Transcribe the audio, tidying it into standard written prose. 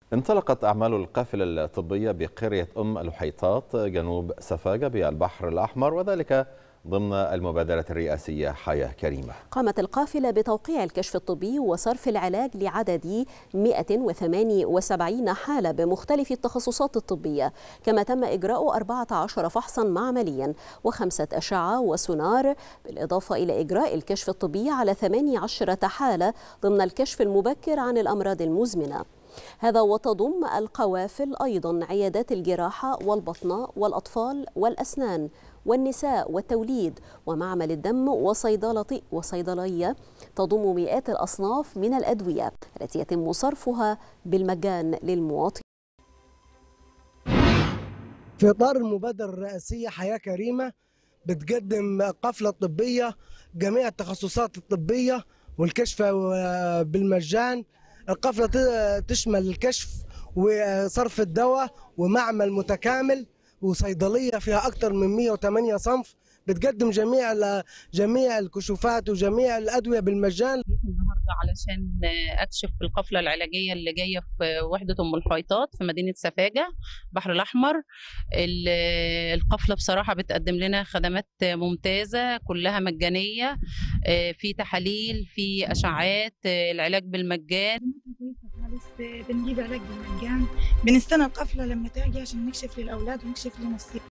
انطلقت أعمال القافلة الطبية بقرية الحيطات جنوب سفاجة بالبحر الأحمر، وذلك ضمن المبادرة الرئاسية حياة كريمة. قامت القافلة بتوقيع الكشف الطبي وصرف العلاج لعدد 178 حالة بمختلف التخصصات الطبية، كما تم إجراء 14 فحصا معمليا و5 أشعة وسونار، بالإضافة إلى إجراء الكشف الطبي على 18 حالة ضمن الكشف المبكر عن الأمراض المزمنة. هذا وتضم القوافل أيضا عيادات الجراحة والبطنة والأطفال والأسنان والنساء والتوليد ومعمل الدم وصيدلية تضم مئات الأصناف من الأدوية التي يتم صرفها بالمجان للمواطنين. في إطار المبادرة الرئاسية حياة كريمة بتقدم قافلة طبية جميع التخصصات الطبية والكشف بالمجان. القافلة تشمل الكشف وصرف الدواء ومعمل متكامل وصيدلية فيها أكثر من 108 صنف بتقدم جميع الكشوفات وجميع الأدوية بالمجان. النهارده علشان اكشف في القافله العلاجيه اللي جايه في وحده الحيطات في مدينه سفاجه البحر الاحمر. القافله بصراحه بتقدم لنا خدمات ممتازه كلها مجانيه، في تحاليل، في اشعاعات، العلاج بالمجان. بنجيب علاج بالمجان، بنستنى القافله لما تيجي عشان نكشف للاولاد ونكشف لنفسنا.